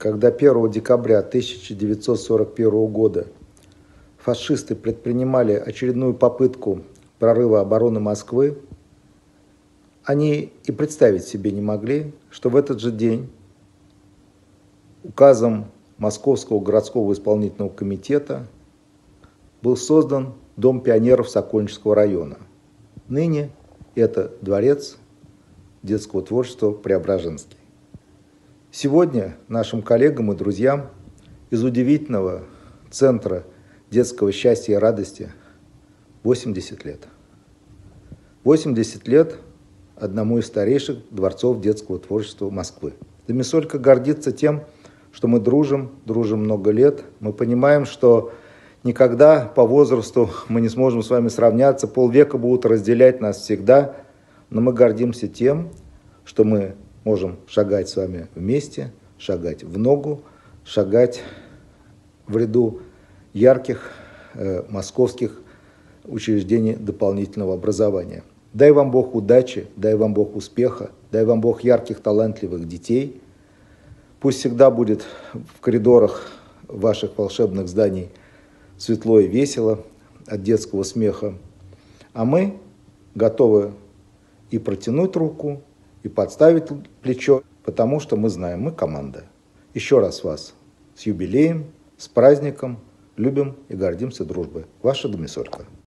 когда 1 декабря 1941 года фашисты предпринимали очередную попытку прорыва обороны Москвы, они и представить себе не могли, что в этот же день указом Московского городского исполнительного комитета был создан Дом пионеров Сокольнического района. Ныне это Дворец детского творчества Преображенский. Сегодня нашим коллегам и друзьям из удивительного центра детского счастья и радости 80 лет. 80 лет одному из старейших дворцов детского творчества Москвы. Домисолька гордится тем, что мы дружим много лет. Мы понимаем, что никогда по возрасту мы не сможем с вами сравняться, полвека будут разделять нас всегда, но мы гордимся тем, что мы можем шагать с вами вместе, шагать в ногу, шагать в ряду ярких московских учреждений дополнительного образования. Дай вам Бог удачи, дай вам Бог успеха, дай вам Бог ярких, талантливых детей. Пусть всегда будет в коридорах ваших волшебных зданий светло и весело от детского смеха. А мы готовы и протянуть руку, и подставить плечо, потому что мы знаем, мы команда. Еще раз вас с юбилеем, с праздником, любим и гордимся дружбой. Ваша Домисолька.